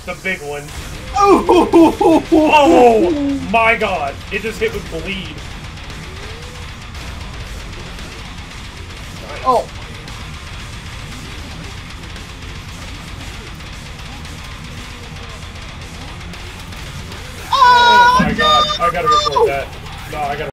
the big one. Oh! Oh my god! It just hit with bleed. Nice. Oh! Oh my god! I gotta report that. No, I gotta.